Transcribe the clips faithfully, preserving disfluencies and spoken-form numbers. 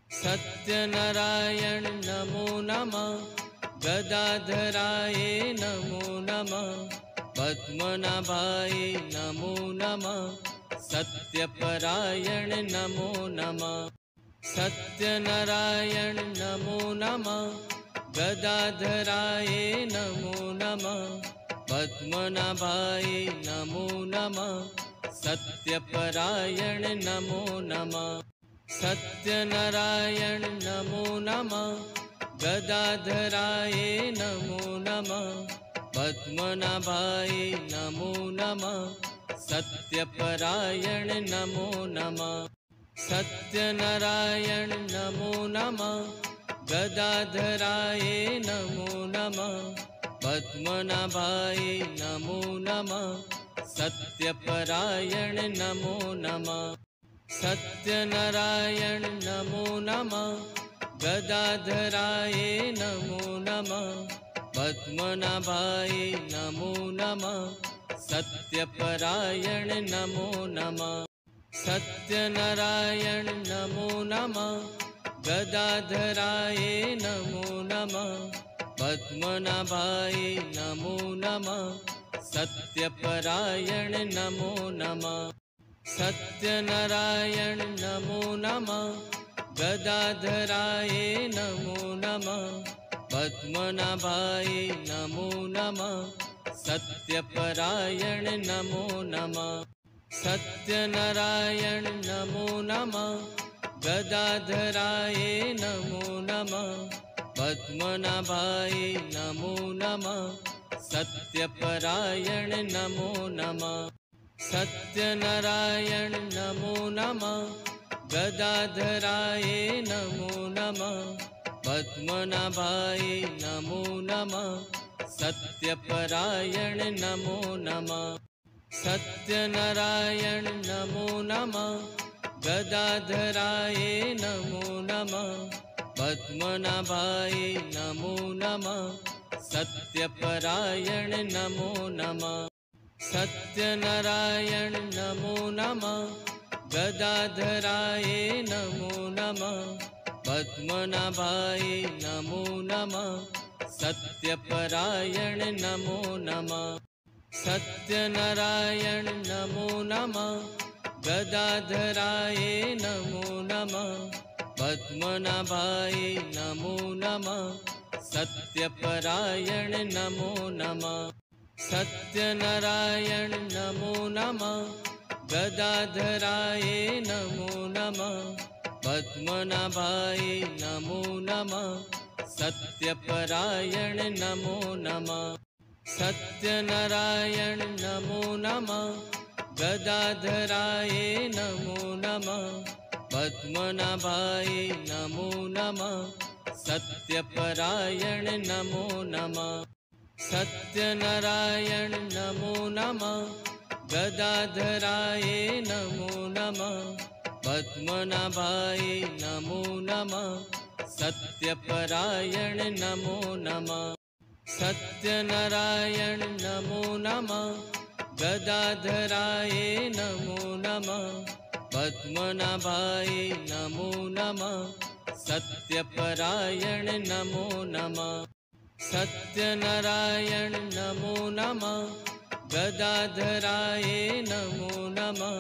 सत्यनारायण नमो नमः। गदाधराय नमो नमः। पद्मनाभाय नमो नमः। सत्यपरायण नमो नमः। सत्यनारायण नमो नमः। गदाधराय नमो नमः। पद्मनाभाय नमो नमः। सत्यपरायण नमो नमः। सत्यनारायण नमो नमः। गदाधराय नमो नमः। पद्मनाभाय नमो नमः। सत्यपरायण नमो नमः। सत्यनारायण नमो नमः। गदाधराय नमो नमः। पद्मनाभाय नमो नमः। सत्यपरायण नमो नमः। सत्यनारायण नमो नमः। गदाधराय नमो नमः। पद्मनाभाय नमो नमः। सत्यपरायण नमो नमः। सत्यनारायण नमो नमः। गदाधराय नमो नमः। पद्मनाभाय नमो नमः। सत्यपरायण नमो नमः। सत्यनारायण नमो नमः। गदाधराय नमो नमः। पद्मनाभाय नमो नमः। सत्यपरायण नमो नमः। सत्यनारायण नमो नमः। गदाधराय नमो नमः। पद्मनाभाय नमो नमः। सत्यपरायण नमो नमः। सत्यनारायण नमो नमः। गदाधराय नमो नमः। पद्मनाभाय नमो नमः। सत्यपरायण नमो नमः। सत्यनारायण नमो नमः। गदाधराय नमो नमः। पद्मनाभाय नमो नमः। सत्यपरायण नमो नमः। सत्यनारायण नमो नमः। गदाधराय नमो नमः। पद्मनाभाय नमो नमः। सत्यपरायण नमो नमः। सत्यनारायण नमो नमः। गदाधराय नमो नमः। पद्मनाभाय नमो नमः। सत्यपरायण नमो नमः। सत्यनारायण नमो नमः। गदाधराय नमो नमः। पद्मनाभाय नमो नमः। सत्यपरायण नमो नमः। सत्यनारायण नमो नमः। गदाधराय नमो नमः। पद्मनाभाय नमो नमः। सत्यपरायण नमो नमः। सत्यनारायण नमो नमः। गदाधराय नमो नमः। पद्मनाभाय नमो नमः। सत्यपरायण नमो नमः। सत्यनारायण नमो नमः। गदाधराय नमो नमः। पद्मनाभाय नमो नमः। सत्यपरायण नमो नमः। सत्यनारायण नमो नमः। गदाधराय नमो नमः।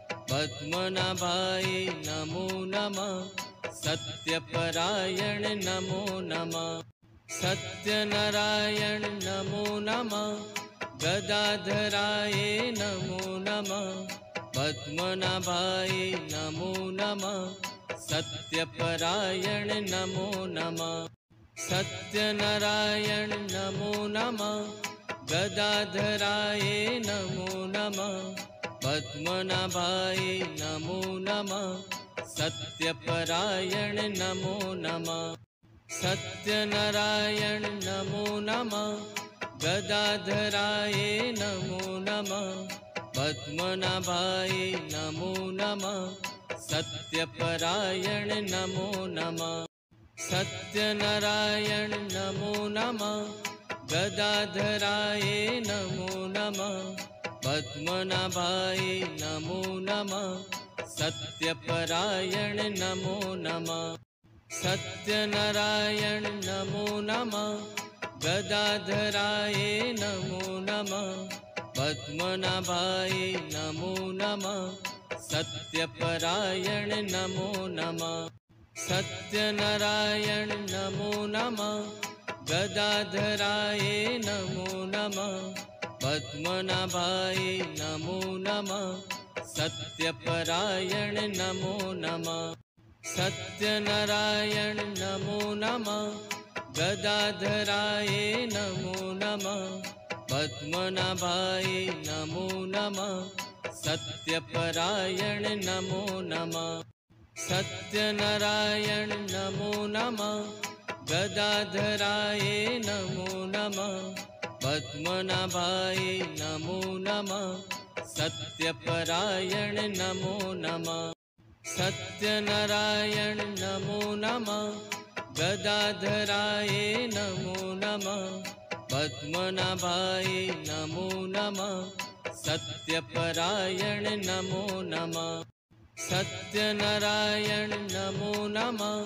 पद्मनाभाय नमो नमः। सत्यपरायण नमो नमः। सत्यनारायण नमो नमः। गदाधराय नमो नमः। पद्मनाभाय नमो नमः। सत्यपरायण नमो नमः। सत्यनारायण नमो नमः। गदाधराय नमो नमः। पद्मनाभाय नमो नमः। सत्यपरायण नमो नमः। सत्यनारायण नमो नमः। गदाधराय नमो नमः। पद्मनाभाय नमो नमः। सत्यपरायण नमो नमः। सत्यनारायण नमो नमः। गदाधराय नमो नमः। पद्मनाभाय नमो नमः। सत्यपरायण नमो नमः। सत्यनारायण नमो नमः। गदाधराय नमो नमः। पद्मनाभाय नमो नमः। सत्यपरायण नमो नमः। सत्यनारायण नमो नमः। गदाधराय नमो नमः। पद्मनाभाय नमो नमः। सत्यपरायण नमो नमः। सत्यनारायण नमो नमः। गदाधराय नमो नमः। पद्मनाभाय नमो नमः। सत्यपरायण नमो नमः। सत्यनारायण नमो नमः। गदाधराय नमो नमः। पद्मनाभाय नमो नमः। सत्यपरायण नमो नमः। सत्यनारायण नमो नमः। गदाधराय नमो नमः। पद्मनाभाय नमो नमः। सत्यपरायण नमो नमः। सत्यनारायण नमो नमः।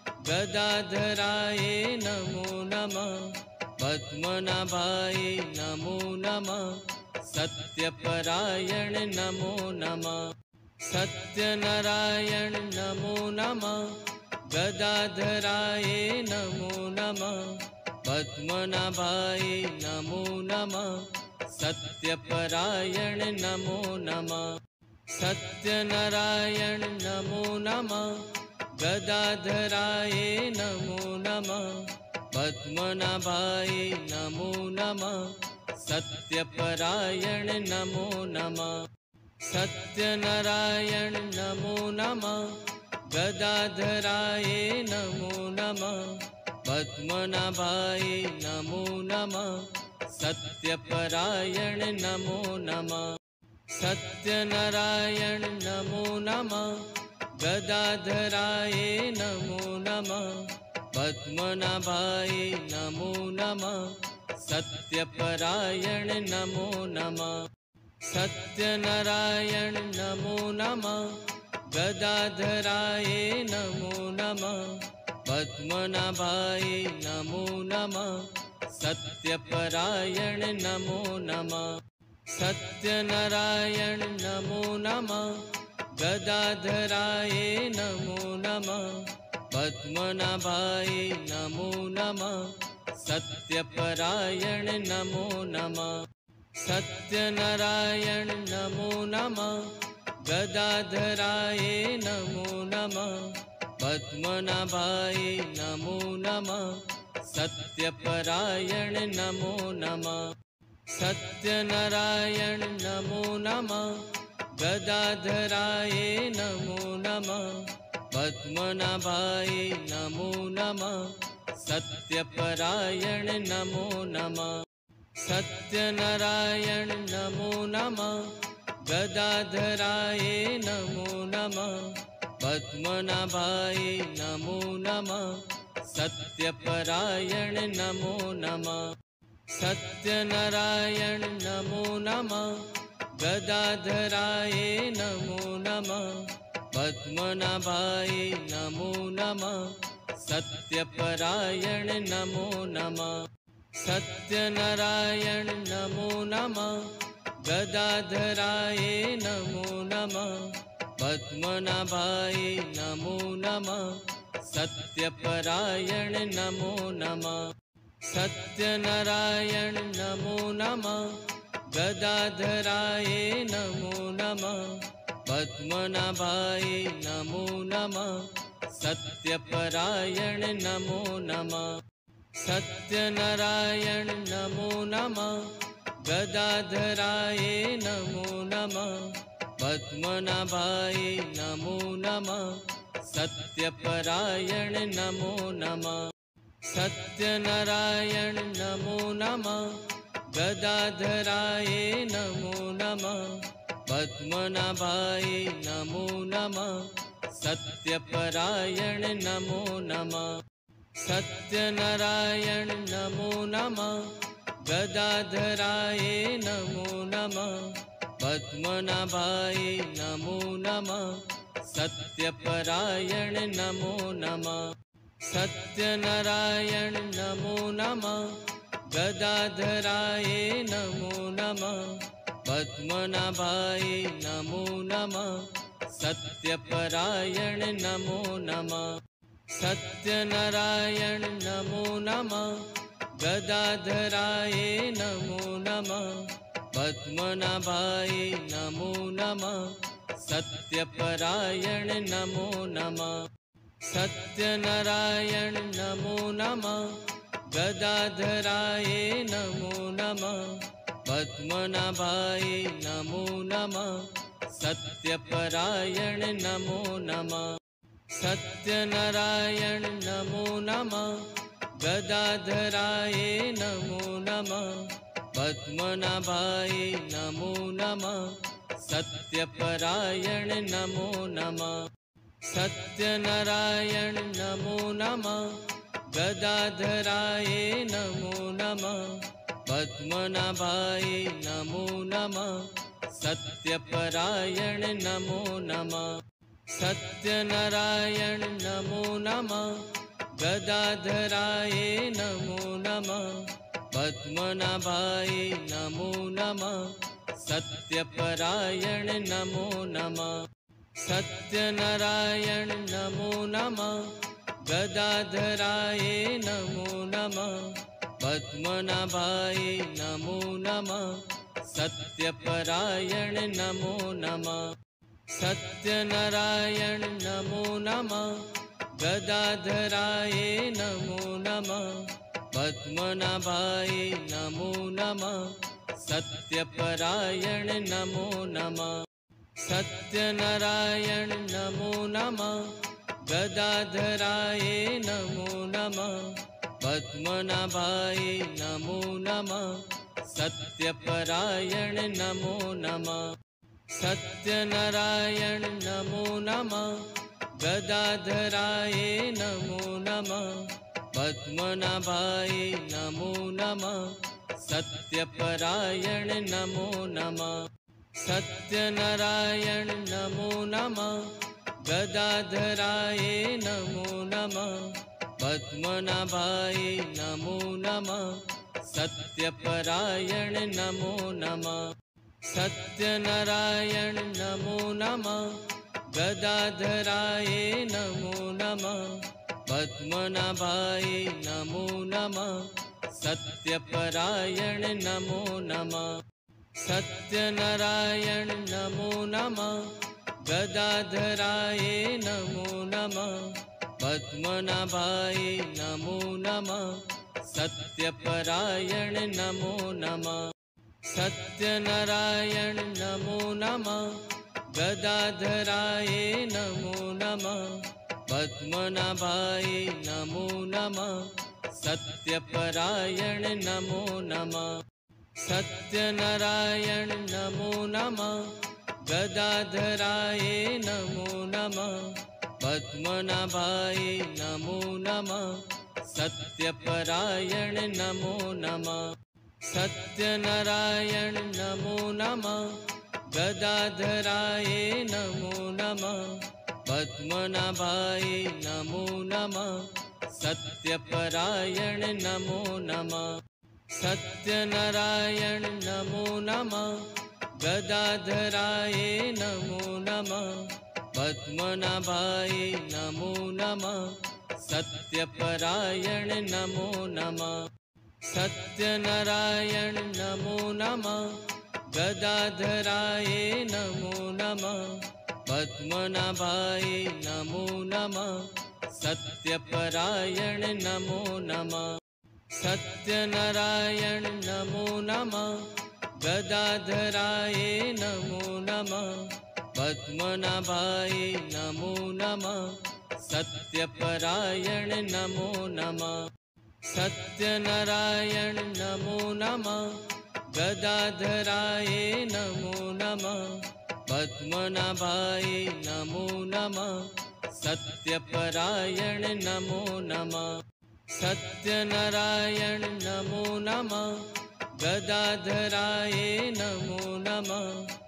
गदाधराय नमो नमः। पद्मनाभाय नमो नमः। सत्यपरायण नमो नमः। सत्यनारायण नमो नमः। गदाधराय नमो नमः। पद्मनाभाय नमो नमः। सत्यपरायण नमो नमः। सत्यनारायण नमो नमः। गदाधराय नमो नमः। पद्मनाभाय नमो नमः। सत्यपरायण नमो नमः। सत्यनारायण नमो नमः। गदाधराय नमो नमः। पद्मनाभाय नमो नमः। सत्यपरायण नमो नमः। सत्यनारायण नमो नमः। गदाधराय नमो नमः। पद्मनाभाय नमो नमः। सत्यपरायण नमो नमः। सत्यनारायण नमो नमः। गदाधराय नमो नमः। पद्मनाभाय नमो नमः। सत्यपरायण नमो नमः। सत्यनारायण नमो नमः। गदाधराय नमो नमः। पद्मनाभाय नमो नमः। सत्यपरायण नमो नमः। सत्यनारायण नमो नमः। गदाधराय नमो नमः। पद्मनाभाय नमो नमः। सत्यपरायण नमो नमः। सत्यनारायण नमो नमः। गदाधराय नमो नमः। पद्मनाभाय नमो नमः। सत्यपरायण नमो नमः। सत्यनारायण नमो नमः। गदाधराय नमो नमः। पद्मनाभाय नमो नमः। सत्यपरायण नमो नमः। सत्यनारायण नमो नमः। गदाधराय नमो नमः। पद्मनाभाय नमो नमः। सत्यपरायण नमो नमः। सत्यनारायण नमो नमः। गदाधराय नमो नमः। पद्मनाभाय नमो नमः। सत्यपरायण नमो नमः। सत्यनारायण नमो नमः। गदाधराय नमो नमः। पद्मनाभाय नमो नमः। सत्यपरायण नमो नमः। सत्यनारायण नमो नमः। गदाधराय नमो नमः। पद्मनाभाय नमो नमः। सत्यपरायण नमो नमः। सत्यनारायण नमो नमः। गदाधराय नमो नमः। पद्मनाभाय नमो नमः। सत्यपरायण नमो नमः। सत्यनारायण नमो नमः। गदाधराय नमो नमः। पद्मनाभाय नमो नमः। सत्यपरायण नमो नमः। सत्यनारायण नमो नमः। गदाधराय नमो नमः। पद्मनाभाय नमो नमः। सत्यपरायण नमो नमः। सत्यनारायण नमो नमः। गदाधराय नमो नमः। पद्मनाभाय नमो नमः। सत्यपरायण नमो नमः। सत्यनारायण नमो नमः। गदाधराय नमो नमः। पद्मनाभाय नमो नमः। सत्यपरायण नमो नमः। सत्यनारायण नमो नमः। गदाधराय नमो नमः। पद्मनाभाय नमो नमः। सत्यपरायण नमो नमः। सत्यनारायण नमो नमः। गदाधराय नमो नमः। पद्मनाभाय नमो नमः। सत्यपरायण नमो नमः। सत्यनारायण नमो नमः। गदाधराय नमो नमः। पद्मनाभाय नमो नमः। सत्यपरायण नमो नमः। सत्यनारायण नमो नमः। गदाधराय नमो नमः। पद्मनाभाय नमो नमः। सत्यपरायण नमो नमः। सत्यनारायण नमो नमः। गदाधराय नमो नमः। पद्मनाभाय नमो नमः। सत्यपरायण नमो नमः। सत्यनारायण नमो नमः। गदाधराय नमो नमः। पद्मनाभाय नमो नमः। सत्यपरायण नमो नमः। सत्यनारायण नमो नमः। गदाधराय नमो नमः। पद्मनाभाय नमो नमः। सत्यपरायण नमो नमः। सत्यनारायण नमो नमः। गदाधराय नमो नमः। पद्मनाभाय नमो नमः। सत्यपरायण नमो नमः। सत्यनारायण नमो नमः। गदाधराय नमो नमः। पद्मनाभाय नमो नमः। सत्यपरायण नमो नमः। सत्यनारायण नमो नमः। गदाधराय नमो नमः। पद्मनाभाय नमो नमः। सत्यपरायण नमो नमः। सत्यनारायण नमो नमः। गदाधराय नमो नमः। पद्मनाभाय नमो नमः। सत्यपरायण नमो नमः। सत्यनारायण नमो नमः। गदाधराय नमो नमः। पद्मनाभाय नमो नमः। सत्यपरायण नमो नमः। सत्यनारायण नमो नमः। गदाधराय नमो नमः। पद्मनाभाय नमो नमः। सत्यपरायण नमो नमः। सत्यनारायण नमो नमः। गदाधराय नमो नमः। पद्मनाभाय नमो नमः। सत्यपरायण नमो नमः। सत्यनारायण नमो नमः। गदाधराय नमो नमः। पद्मनाभाय नमो नमः। सत्यपरायण नमो नमः। सत्यनारायण नमो नमः। गदाधराय नमो नमः। पद्मनाभाय नमो नमः। सत्यपरायण नमो नमः। सत्यनारायण नमो नमः। गदाधराय नमो नमः। पद्मनाभाय नमो नमः। सत्यपरायण नमो नमः। सत्यनारायण नमो नमः। गदाधराय नमो नमः।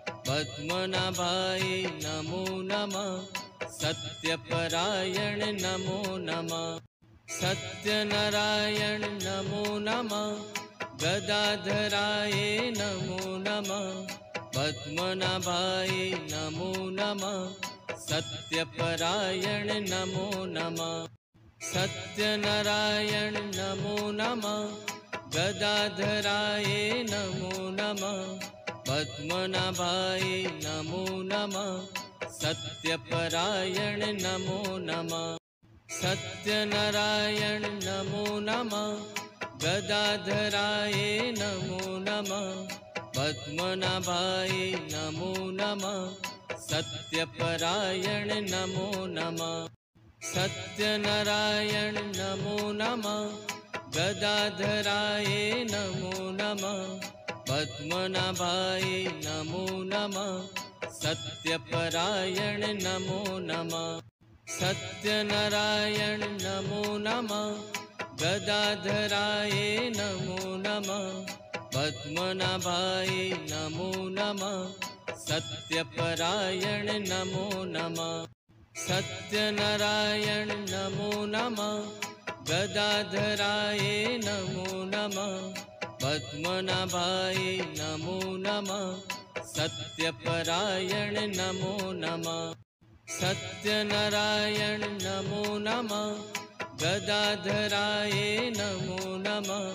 पद्मनाभाय नमो नमः। सत्यपरायण नमो नमः। सत्यनारायण नमो नमः। गदाधराय नमो नमः। पद्मनाभाय नमो नमः। सत्यपरायण नमो नमः। सत्यनारायण नमो नमः। गदाधराय नमो नमः। पद्मनाभाय नमो नमः। सत्यपरायण नमो नमः। सत्यनारायण नमो नमः। गदाधराय नमो नमः। पद्मनाभाय नमो नमः। सत्यपरायण नमो नमः। सत्यनारायण नमो नमः। गदाधराय नमो नमः। पद्मनाभाय नमो नमः। सत्यपरायण नमो नमः। सत्यनारायण नमो नमः। गदाधराय नमो नमः। पद्मनाभाय नमो नमः। सत्यपरायण नमो नमः। सत्यनारायण नमो नमः। गदाधराय नमो नमः। पद्मनाभाय नमो नमः। सत्यपरायण नमो नमः। सत्यनारायण नमो नमः। गदाधराय नमो नमः।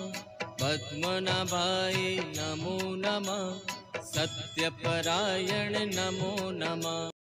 पद्मनाभाय नमो नमः। सत्यपरायण नमो नमः।